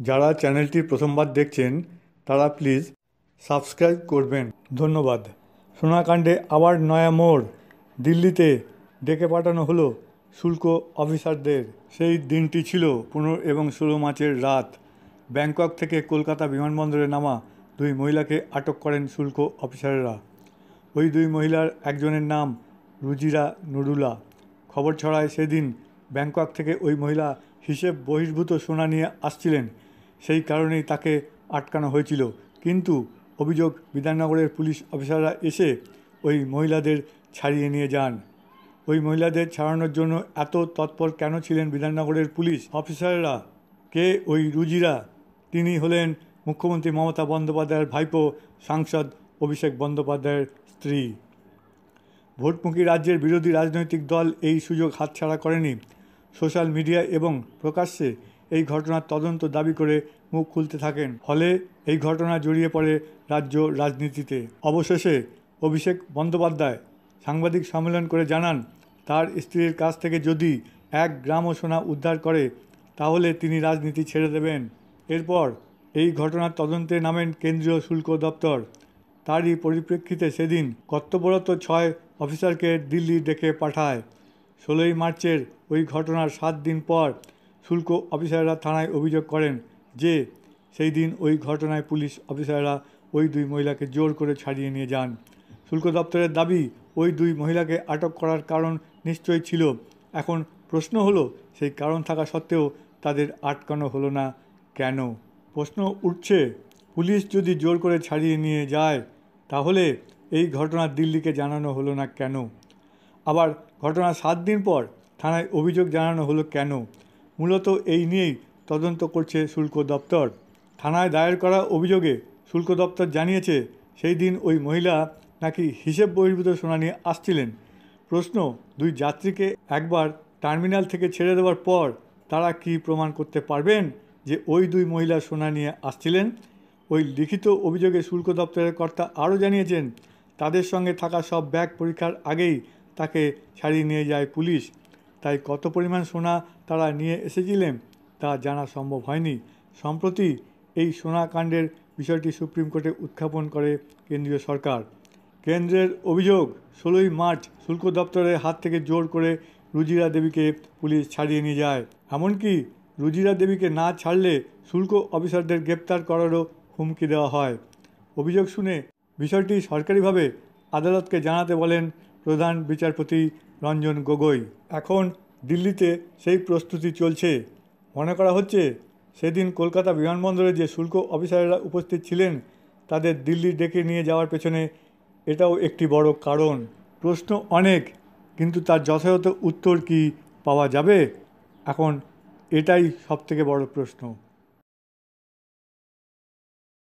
যারা চ্যানেলটি প্রথমবার দেখছেন তারা প্লিজ সাবস্ক্রাইব করবেন, ধন্যবাদ। সোনাকাণ্ডে আবার নয়া মোড়, দিল্লিতে ডেকে পাঠানো হলো শুল্ক অফিসারদের। সেই দিনটি ছিল 15 এবং 16 মার্চের রাত। ব্যাংকক থেকে কলকাতা বিমানবন্দরে নামা দুই মহিলাকে আটক করেন শুল্ক অফিসাররা। ওই দুই মহিলার একজনের নাম রুজিরা নুরুলা। খবর ছড়ায় সেদিন ব্যাংকক থেকে ওই মহিলা হিসেব বহির্ভূত সোনা নিয়ে আসছিলেন, সেই কারণেই তাকে আটকানো হয়েছিল। কিন্তু অভিযোগ, বিধাননগরের পুলিশ অফিসাররা এসে ওই মহিলাদের ছাড়িয়ে নিয়ে যান। ওই মহিলাদের ছাড়ানোর জন্য এত তৎপর কেন ছিলেন বিধাননগরের পুলিশ অফিসাররা? কে ওই রুজিরা? তিনি হলেন মুখ্যমন্ত্রী মমতা বন্দ্যোপাধ্যায়ের ভাইপো, সাংসদ অভিষেক বন্দ্যোপাধ্যায়ের স্ত্রী। ভোটমুখী রাজ্যের বিরোধী রাজনৈতিক দল এই সুযোগ হাতছাড়া করেনি। সোশ্যাল মিডিয়া এবং প্রকাশ্যে এই ঘটনার তদন্ত দাবি করে মুখ খুলতে থাকেন। ফলে এই ঘটনা জড়িয়ে পড়ে রাজ্য রাজনীতিতে। অবশেষে অভিষেক বন্দ্যোপাধ্যায় সাংবাদিক সম্মেলন করে জানান, তার স্ত্রীর কাছ থেকে যদি 1 গ্রামও সোনা উদ্ধার করে তাহলে তিনি রাজনীতি ছেড়ে দেবেন। এরপর এই ঘটনার তদন্তে নামেন কেন্দ্রীয় শুল্ক দপ্তর। তারই পরিপ্রেক্ষিতে সেদিন কর্তব্যরত 6 অফিসারকে দিল্লি ডেকে পাঠায়। 16ই মার্চের ওই ঘটনার 7 দিন পর শুল্ক অফিসাররা থানায় অভিযোগ করেন যে সেই দিন ওই ঘটনায় পুলিশ অফিসাররা ওই দুই মহিলাকে জোর করে ছাড়িয়ে নিয়ে যান। শুল্ক দপ্তরের দাবি, ওই দুই মহিলাকে আটক করার কারণ নিশ্চয়ই ছিল। এখন প্রশ্ন হলো, সেই কারণ থাকা সত্ত্বেও তাদের আটকানো হলো না কেন? প্রশ্ন উঠছে, পুলিশ যদি জোর করে ছাড়িয়ে নিয়ে যায় তাহলে এই ঘটনা দিল্লিকে জানানো হলো না কেন? আবার ঘটনার 7 দিন পর থানায় অভিযোগ জানানো হলো কেন? মূলত এই নিয়েই তদন্ত করছে শুল্ক দপ্তর। থানায় দায়ের করা অভিযোগে শুল্ক দপ্তর জানিয়েছে সেই দিন ওই মহিলা নাকি হিসেব বহির্ভূত সোনা নিয়ে আসছিলেন। প্রশ্ন, দুই যাত্রীকে একবার টার্মিনাল থেকে ছেড়ে দেওয়ার পর তারা কি প্রমাণ করতে পারবেন যে ওই দুই মহিলা সোনা নিয়ে আসছিলেন? ওই লিখিত অভিযোগে শুল্ক দপ্তরের কর্তা আরও জানিয়েছেন, তাদের সঙ্গে থাকা সব ব্যাগ পরীক্ষার আগেই তাকে ছাড়িয়ে নিয়ে যায় পুলিশ। তাই কত পরিমাণ সোনা তারা নিয়ে এসেছিলেন তা জানা সম্ভব হয়নি। সম্প্রতি এই সোনা কাণ্ডের বিষয়টি সুপ্রিম কোর্টে উত্থাপন করে কেন্দ্রীয় সরকার। কেন্দ্রের অভিযোগ, 16ই মার্চ শুল্ক দপ্তরের হাত থেকে জোর করে রুজিরা দেবীকে পুলিশ ছাড়িয়ে নিয়ে যায়। এমনকি রুজিরা দেবীকে না ছাড়লে শুল্ক অফিসারদের গ্রেপ্তার করারও হুমকি দেওয়া হয়। অভিযোগ শুনে বিষয়টি সরকারিভাবে আদালতকে জানাতে বলেন প্রধান বিচারপতি রঞ্জন গগৈ। এখন দিল্লিতে সেই প্রস্তুতি চলছে। মনে করা হচ্ছে সেদিন কলকাতা বিমানবন্দরে যে শুল্ক অফিসাররা উপস্থিত ছিলেন তাদের দিল্লি ডেকে নিয়ে যাওয়ার পেছনে এটাও একটি বড় কারণ। প্রশ্ন অনেক, কিন্তু তার যথাযথ উত্তর কি পাওয়া যাবে? এখন এটাই সবথেকে বড় প্রশ্ন।